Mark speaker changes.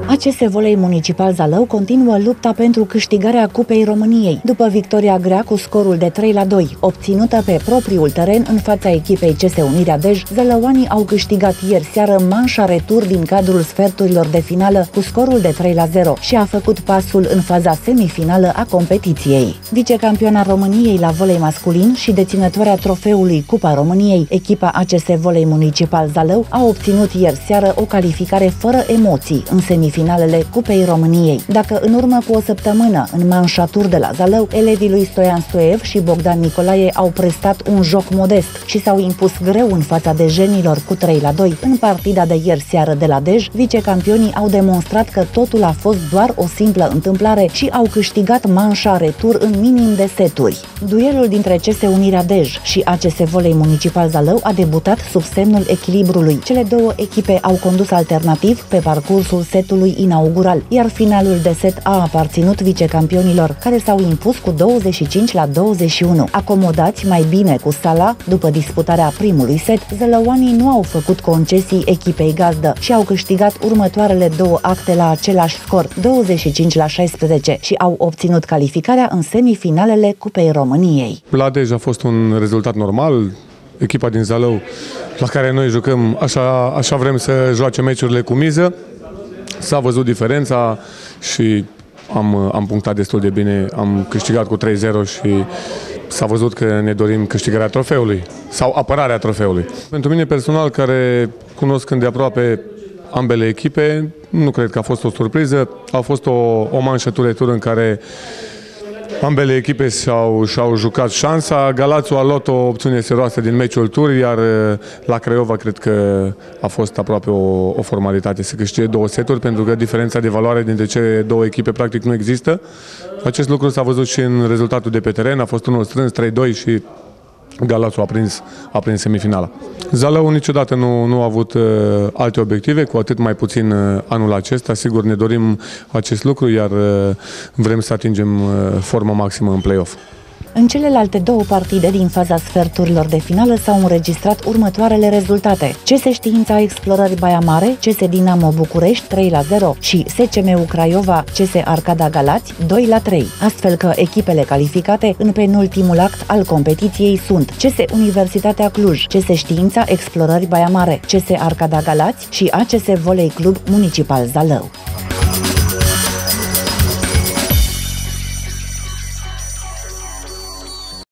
Speaker 1: ACS Volei Municipal Zalău continuă lupta pentru câștigarea Cupei României, după victoria grea cu scorul de 3-2, obținută pe propriul teren în fața echipei CS Unirea Dej. Zălăoanii au câștigat ieri seară manșa retur din cadrul sferturilor de finală cu scorul de 3-0 și a făcut pasul în faza semifinală a competiției. Vicecampioana României la volei masculin și deținătoarea trofeului Cupa României, echipa ACS Volei Municipal Zalău a obținut ieri seară o calificare fără emoții în semifinalele Cupei României. Dacă în urmă cu o săptămână, în manșa tur de la Zalău, elevii lui Stoian Stoev și Bogdan Nicolae au prestat un joc modest și s-au impus greu în fața dejenilor cu 3-2, în partida de ieri seară de la Dej, vicecampionii au demonstrat că totul a fost doar o simplă întâmplare și au câștigat manșa retur în minim de seturi. Duelul dintre CS Unirea Dej și ACS Volei Municipal Zalău a debutat sub semnul echilibrului. Cele două echipe au condus alternativ pe parcursul setului inaugural, iar finalul de set a aparținut vicecampionilor, care s-au impus cu 25-21. Acomodați mai bine cu sala, după disputarea primului set, zălăoanii nu au făcut concesii echipei gazdă și au câștigat următoarele două acte la același scor, 25-16, și au obținut calificarea în semifinalele Cupei României.
Speaker 2: La Dej a fost un rezultat normal. Echipa din Zalău, la care noi jucăm, așa vrem să joace meciurile cu miză. S-a văzut diferența și am punctat destul de bine, am câștigat cu 3-0 și s-a văzut că ne dorim câștigarea trofeului sau apărarea trofeului. Pentru mine personal, care cunosc îndeaproape ambele echipe, nu cred că a fost o surpriză. A fost o manșă tur în care ambele echipe și-au jucat șansa. Galațiu a luat o opțiune serioasă din meciul tur, iar la Craiova cred că a fost aproape o formalitate să câștige două seturi, pentru că diferența de valoare dintre cele două echipe practic nu există. Acest lucru s-a văzut și în rezultatul de pe teren. A fost unul strâns, 3-2 și Galațiu a prins semifinala. Zalău niciodată nu a avut alte obiective, cu atât mai puțin anul acesta. Sigur, ne dorim acest lucru, iar vrem să atingem forma maximă în play-off.
Speaker 1: În celelalte două partide din faza sferturilor de finală s-au înregistrat următoarele rezultate: CS Știința Explorări Baia Mare, CS Dinamo București 3-0 și SCM Craiova, CS Arcada Galați 2-3. Astfel că echipele calificate în penultimul act al competiției sunt CS Universitatea Cluj, CS Știința Explorări Baia Mare, CS Arcada Galați și ACS Volei Club Municipal Zalău.